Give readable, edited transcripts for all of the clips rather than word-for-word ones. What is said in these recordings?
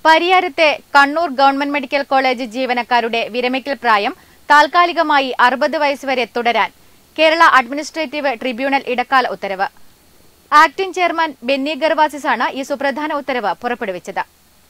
പരിയാരത്തെ Kannur government medical college ജീവനക്കാരുടെ വിരമിക്കൽ പ്രായം താൽക്കാലികമായി 60 വയസ്സ് വരെ തുടരാൻ കേരള അഡ്മിനിസ്ട്രേറ്റീവ് ട്രിബ്യൂണൽ ഇടക്കാല ഉത്തരവ്. ആക്ടിംഗ് ചെയർമാൻ ബെന്നി ഗർവാസിസാണ് ഈ സുപ്രധാന ഉത്തരവ് പുറപ്പെടുവിച്ചത്.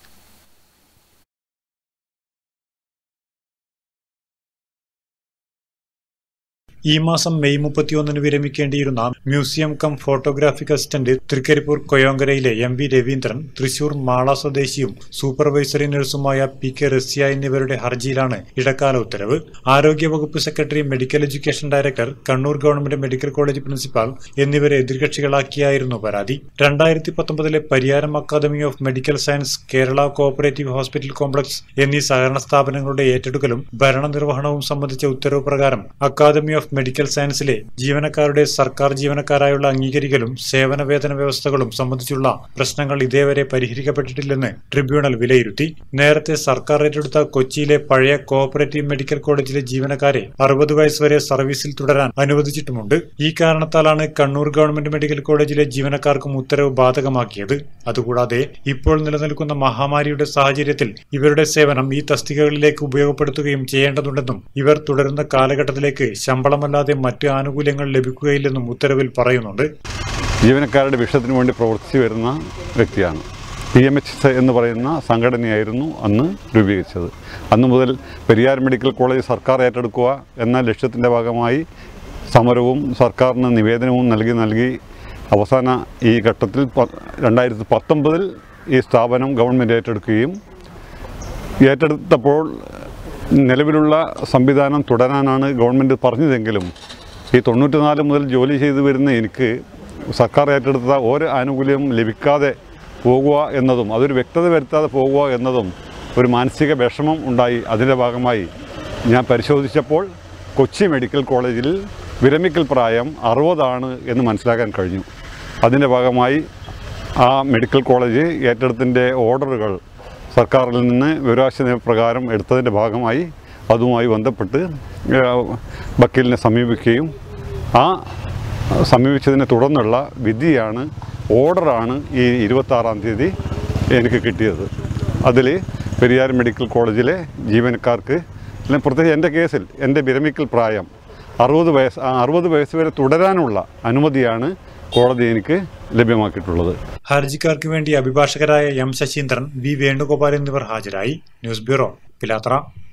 ഈ മാസം മെയ് 31 വിരമിക്കേണ്ടിയിരുന്ന museum cum photographic assistant Trikaripur കൊയോങ്കരയിലെ MV രവീന്ദ്രൻ, തൃശൂർ മാള സ്വദേശിയും സൂപ്പർവൈസറി നഴ്സുമായ PK റസ്യ എന്നിവരുടെ ഹർജിയിലാണ് ഇടക്കാല ഉത്തരവ്. ആരോഗ്യവകുപ്പ് secretary, medical education director, Kannur government medical college principal എന്നിവരെ എതിർകക്ഷികളാക്കിയായിരുന്നു പരാതി. 2019 Pariyaram academy of medical science, Kerala cooperative hospital complex എന്നീ സഹകരണ സ്ഥാപനങ്ങളുടെ ഏറ്റെടുക്കലും ഭരണനിർവഹണവും സംബന്ധിച്ച ഉത്തരവ് പ്രകാരം അക്കാദമി ഓഫ് മെഡിക്കൽ സയൻസിലെ ജീവനക്കാരുടെ സർക്കാർ ജീവനക്കാരായുള്ള അംഗീകരിക്കലും സേവന വേതന വ്യവസ്ഥകളും സംബന്ധിച്ചുള്ള പ്രശ്നങ്ങൾ ഇതേവരെ പരിഹരിക്കപ്പെട്ടിട്ടില്ലെന്ന് ട്രിബ്യൂണൽ വിലയിരുത്തി. നേരത്തെ സർക്കാർ ഏറ്റെടുത്ത കൊച്ചിയിലെ പഴയ കോഓപ്പറേറ്റീവ് മെഡിക്കൽ കോളേജിലെ ജീവനക്കാരെ 60 വയസ്സ് വരെ സർവീസിൽ തുടരാൻ അനുവദിച്ചിട്ടുമുണ്ട്. ഈ കാരണത്താലാണ് കണ്ണൂർ ഗവൺമെന്റ് മെഡിക്കൽ കോളേജിലെ ജീവനക്കാർക്കും ഉത്തരവ് ബാധകമാക്കിയത്. അതുകൂടാതെ ഇപ്പോൾ നിലനിൽക്കുന്ന മഹാമാരിയുടെ സാഹചര്യത്തിൽ ഇവരുടെ സേവനം ഈ തസ്തികകളിലേക്ക് ഉപയോഗപ്പെടുത്തുകയും ചെയ്യേണ്ടതുണ്ടെന്നും ഇവർ തുടരുന്ന കാലഘട്ടത്തിലേക്ക് ശമ്പളമല്ലാതെ മറ്റ് ആനുകൂല്യങ്ങൾ ലഭിക്കുകയില്ലെന്നും ഉത്തരവിൽ പറയുന്നുണ്ട്. ജീവനക്കാരുടെ വിഷയത്തിന് വേണ്ടി പ്രവർത്തിച്ചു വരുന്ന വ്യക്തിയാണ്. PMH എന്ന് പറയുന്ന സംഘടനയായിരുന്നു അന്ന് രൂപീകരിച്ചത്. അന്നു മുതൽ പെരിയാർ മെഡിക്കൽ കോളേജ് സർക്കാർ ഏറ്റെടുക്കുക എന്ന ലക്ഷ്യത്തിൻ്റെ ഭാഗമായി സമരവും സർക്കാരിന് നിവേദനവും നൽകി അവസാന ഈ ഘട്ടത്തിൽ 2019 ഈ സ്ഥാപനം ഗവൺമെൻറ് ഏറ്റെടുത്തപ്പോൾ നിലവിലുള്ള സംവിധാനം തുടരാനാണ് ഗവൺമെൻറ് പറഞ്ഞതെങ്കിലും ഈ 94 മുതൽ ജോലി ചെയ്തു വരുന്ന എനിക്ക് സർക്കാർ ഏറ്റെടുത്ത ഒരു ആനുകൂല്യം ലഭിക്കാതെ പോകുക എന്നതും അതൊരു വ്യക്തത വരുത്താതെ പോകുക എന്നതും ഒരു മാനസിക വിഷമം ഉണ്ടായി. അതിൻ്റെ ഭാഗമായി ഞാൻ പരിശോധിച്ചപ്പോൾ കൊച്ചി മെഡിക്കൽ കോളേജിൽ വിരമിക്കൽ പ്രായം 60 ആണ് എന്ന് മനസ്സിലാക്കാൻ കഴിഞ്ഞു. അതിൻ്റെ ഭാഗമായി ആ മെഡിക്കൽ കോളേജ് ഏറ്റെടുത്തിൻ്റെ ഓർഡറുകൾ സർക്കാരിൽ നിന്ന് വിവരാവകാശ നിയമപ്രകാരം എടുത്തതിൻ്റെ ഭാഗമായി അതുമായി ബന്ധപ്പെട്ട് വക്കീലിനെ സമീപിക്കുകയും ആ സമീപിച്ചതിനെ തുടർന്നുള്ള വിധിയാണ്, ഓർഡറാണ് ഈ 26-ാം തീയതി എനിക്ക് കിട്ടിയത്. അതിൽ പെരിയാർ മെഡിക്കൽ കോളേജിലെ ജീവനക്കാർക്ക്, പ്രത്യേകിച്ച് എൻ്റെ കേസിൽ എൻ്റെ വിരമിക്കൽ പ്രായം 60 വയസ്സ് വരെ തുടരാനുള്ള അനുമതിയാണ് കോടതി എനിക്ക് ലഭ്യമാക്കിയിട്ടുള്ളത്. ഹർജിക്കാർക്ക് വേണ്ടി അഭിഭാഷകരായ M. ശശീന്ദ്രൻ, V. വേണുഗോപാൽ എന്നിവർ ഹാജരായി. ന്യൂസ് ബ്യൂറോ, പിലാത്ര.